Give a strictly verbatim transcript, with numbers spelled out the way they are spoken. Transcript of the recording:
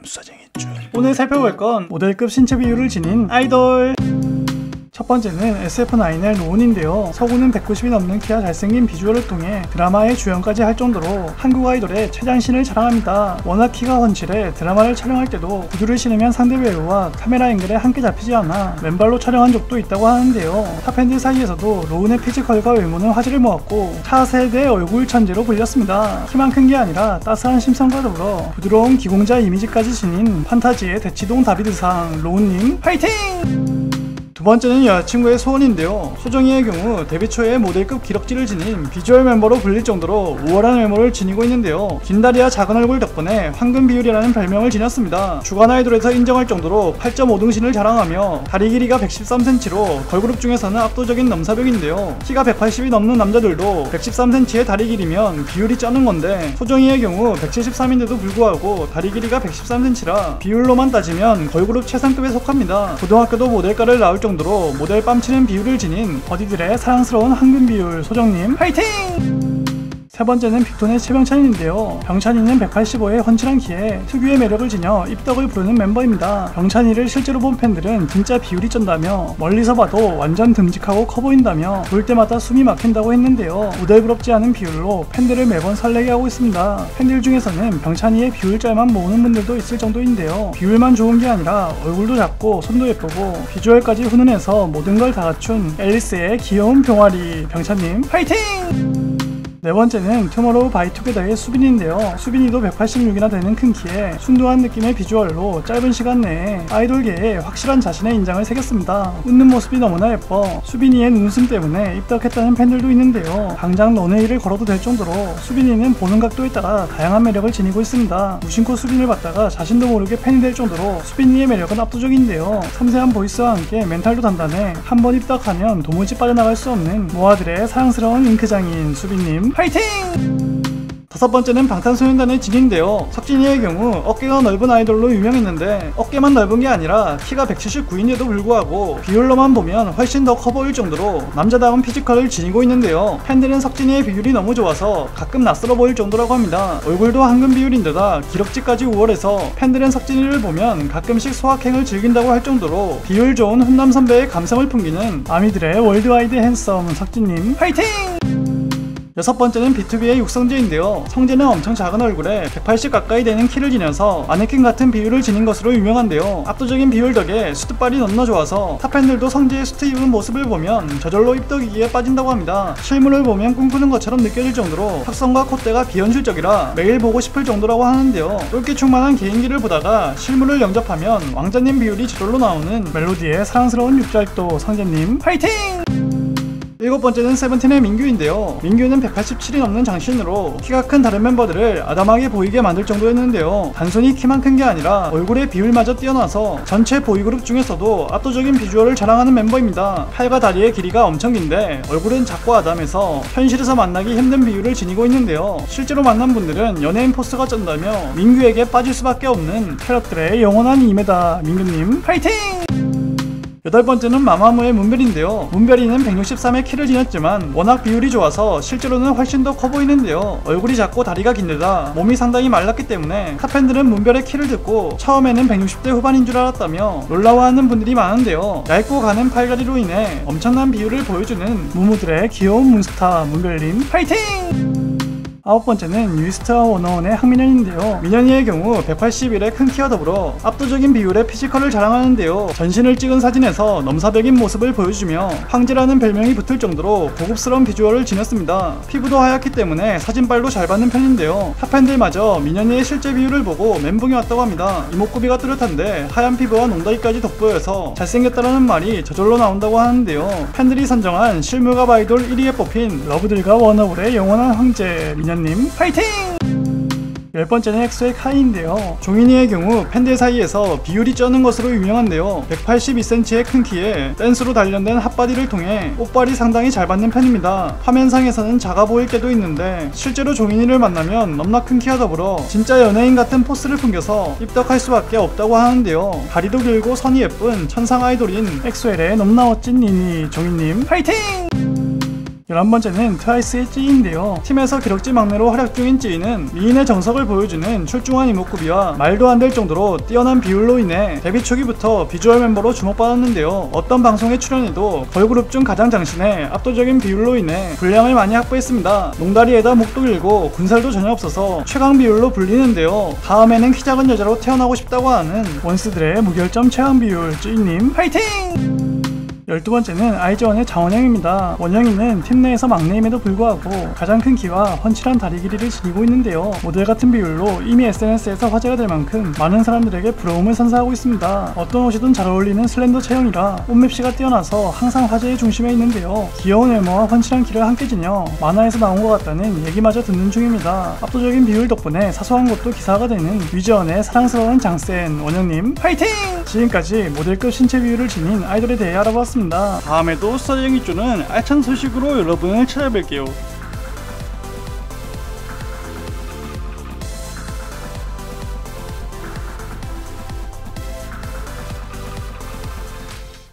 맘수사쟁이죠. 오늘 살펴볼 건 모델급 신체 비율을 지닌 아이돌. 첫 번째는 에스에프 나인의 로운인데요. 서구는 백구십이 넘는 키와 잘생긴 비주얼을 통해 드라마의 주연까지 할 정도로 한국 아이돌의 최장신을 자랑합니다. 워낙 키가 훤칠해 드라마를 촬영할 때도 구두를 신으면 상대 배우와 카메라 앵글에 함께 잡히지 않아 맨발로 촬영한 적도 있다고 하는데요. 탑팬들 사이에서도 로운의 피지컬과 외모는 화제를 모았고 차세대 얼굴 천재로 불렸습니다. 키만 큰 게 아니라 따스한 심성과 더불어 부드러운 기공자 이미지까지 지닌 판타지의 대치동 다비드상 로운님 파이팅! 두 번째는 여자친구의 소원인데요. 소정이의 경우 데뷔 초에 모델급 기럭지를 지닌 비주얼 멤버로 불릴 정도로 우월한 외모를 지니고 있는데요. 긴 다리와 작은 얼굴 덕분에 황금 비율이라는 별명을 지녔습니다. 주간 아이돌에서 인정할 정도로 팔 점 오 등신을 자랑하며 다리 길이가 백십삼 센티미터로 걸그룹 중에서는 압도적인 넘사벽인데요. 키가 백팔십이 넘는 남자들도 백십삼 센티미터의 다리 길이면 비율이 쩌는 건데 소정이의 경우 백칠십삼인데도 불구하고 다리 길이가 백십삼 센티미터라 비율로만 따지면 걸그룹 최상급에 속합니다. 고등학교도 모델과를 나올 정도로 정도로 모델 뺨치는 비율을 지닌 버디들의 사랑스러운 황금 비율 소정님 파이팅! 세 번째는 빅톤의 최병찬인데요. 병찬이는 백팔십오의 훤칠한 키에 특유의 매력을 지녀 입덕을 부르는 멤버입니다. 병찬이를 실제로 본 팬들은 진짜 비율이 쩐다며 멀리서 봐도 완전 듬직하고 커 보인다며 볼 때마다 숨이 막힌다고 했는데요. 모델부럽지 않은 비율로 팬들을 매번 설레게 하고 있습니다. 팬들 중에서는 병찬이의 비율짤만 모으는 분들도 있을 정도인데요. 비율만 좋은 게 아니라 얼굴도 작고 손도 예쁘고 비주얼까지 훈훈해서 모든 걸 다 갖춘 앨리스의 귀여운 병아리 병찬님 파이팅! 네 번째는 투모로우 바이 투게더의 수빈인데요. 수빈이도 백팔십육이나 되는 큰 키에 순두한 느낌의 비주얼로 짧은 시간 내에 아이돌계에 확실한 자신의 인장을 새겼습니다. 웃는 모습이 너무나 예뻐 수빈이의 눈웃음 때문에 입덕했다는 팬들도 있는데요. 당장 런웨이를 걸어도 될 정도로 수빈이는 보는 각도에 따라 다양한 매력을 지니고 있습니다. 무심코 수빈을 봤다가 자신도 모르게 팬이 될 정도로 수빈이의 매력은 압도적인데요. 섬세한 보이스와 함께 멘탈도 단단해 한번 입덕하면 도무지 빠져나갈 수 없는 모아들의 사랑스러운 잉크장인 수빈님 파이팅! 다섯 번째는 방탄소년단의 진인데요. 석진이의 경우 어깨가 넓은 아이돌로 유명했는데 어깨만 넓은 게 아니라 키가 백칠십구인데도 불구하고 비율로만 보면 훨씬 더 커 보일 정도로 남자다운 피지컬을 지니고 있는데요. 팬들은 석진이의 비율이 너무 좋아서 가끔 낯설어 보일 정도라고 합니다. 얼굴도 황금 비율인데다 기럭지까지 우월해서 팬들은 석진이를 보면 가끔씩 소확행을 즐긴다고 할 정도로 비율 좋은 훈남 선배의 감성을 풍기는 아미들의 월드와이드 핸섬 석진님 파이팅! 여섯 번째는 비투비의 육성재인데요. 성재는 엄청 작은 얼굴에 백팔십 가까이 되는 키를 지녀서 마네킹 같은 비율을 지닌 것으로 유명한데요. 압도적인 비율 덕에 수트빨이 너무나 좋아서 탑팬들도 성재의 수트 입은 모습을 보면 저절로 입덕이기에 빠진다고 합니다. 실물을 보면 꿈꾸는 것처럼 느껴질 정도로 턱선과 콧대가 비현실적이라 매일 보고 싶을 정도라고 하는데요. 똘끼충만한 개인기를 보다가 실물을 영접하면 왕자님 비율이 저절로 나오는 멜로디의 사랑스러운 육절도 성재님 파이팅! 일곱 번째는 세븐틴의 민규인데요. 민규는 백팔십칠이 넘는 장신으로 키가 큰 다른 멤버들을 아담하게 보이게 만들 정도였는데요. 단순히 키만 큰 게 아니라 얼굴의 비율마저 뛰어나서 전체 보이그룹 중에서도 압도적인 비주얼을 자랑하는 멤버입니다. 팔과 다리의 길이가 엄청 긴데 얼굴은 작고 아담해서 현실에서 만나기 힘든 비율을 지니고 있는데요. 실제로 만난 분들은 연예인 포스가 쩐다며 민규에게 빠질 수밖에 없는 캐럿들의 영원한 이메다 민규님 파이팅! 여덟 번째는 마마무의 문별인데요. 문별이는 백육십삼의 키를 지녔지만 워낙 비율이 좋아서 실제로는 훨씬 더 커 보이는데요. 얼굴이 작고 다리가 긴데다 몸이 상당히 말랐기 때문에 탑팬들은 문별의 키를 듣고 처음에는 백육십대 후반인 줄 알았다며 놀라워하는 분들이 많은데요. 얇고 가는 팔다리로 인해 엄청난 비율을 보여주는 무무들의 귀여운 문스타 문별님 파이팅! 아홉 번째는 유이스트와 워너원의 항민현인데요. 민현이의 경우 백팔십일의 큰 키와 더불어 압도적인 비율의 피지컬을 자랑하는데요. 전신을 찍은 사진에서 넘사벽인 모습을 보여주며 황제라는 별명이 붙을 정도로 고급스러운 비주얼을 지녔습니다. 피부도 하얗기 때문에 사진빨도 잘 받는 편인데요. 탑팬들마저 민현이의 실제 비율을 보고 멘붕이 왔다고 합니다. 이목구비가 뚜렷한데 하얀 피부와 농다리까지 돋보여서 잘생겼다라는 말이 저절로 나온다고 하는데요. 팬들이 선정한 실물갑 아이돌 일 위에 뽑힌 러브들과 워너블의 영원한 황제 민현 님 파이팅! 열 번째는 엑소의 카이인데요. 종인이의 경우 팬들 사이에서 비율이 쩌는 것으로 유명한데요. 백팔십이 센티미터의 큰 키에 댄스로 단련된 핫바디를 통해 옷발이 상당히 잘 받는 편입니다. 화면상에서는 작아 보일 때도 있는데 실제로 종인이를 만나면 넘나 큰 키와 더불어 진짜 연예인 같은 포스를 풍겨서 입덕할 수밖에 없다고 하는데요. 다리도 길고 선이 예쁜 천상 아이돌인 엑소엘의 넘나 멋진 니니 종인님 파이팅! 열한 번째는 트와이스의 찌인인데요. 팀에서 기럭지 막내로 활약 중인 찌인은 미인의 정석을 보여주는 출중한 이목구비와 말도 안 될 정도로 뛰어난 비율로 인해 데뷔 초기부터 비주얼 멤버로 주목받았는데요. 어떤 방송에 출연해도 걸그룹 중 가장 장신의 압도적인 비율로 인해 분량을 많이 확보했습니다. 농다리에다 목도 길고 군살도 전혀 없어서 최강 비율로 불리는데요. 다음에는 키 작은 여자로 태어나고 싶다고 하는 원스들의 무결점 최강 비율 찌인님 화이팅! 열두 번째는 아이즈원의 장원영입니다. 원영이는 팀 내에서 막내임에도 불구하고 가장 큰 키와 훤칠한 다리 길이를 지니고 있는데요. 모델 같은 비율로 이미 에스엔에스에서 화제가 될 만큼 많은 사람들에게 부러움을 선사하고 있습니다. 어떤 옷이든 잘 어울리는 슬렌더 체형이라 옷맵시가 뛰어나서 항상 화제의 중심에 있는데요. 귀여운 외모와 훤칠한 키를 함께 지녀 만화에서 나온 것 같다는 얘기마저 듣는 중입니다. 압도적인 비율 덕분에 사소한 것도 기사가 되는 위즈원의 사랑스러운 장센 원영님 화이팅! 지금까지 모델급 신체 비율을 지닌 아이돌에 대해 알아봤습니다. 다음에도 스타쟁이 쪼는 알찬 소식으로 여러분을 찾아뵐게요.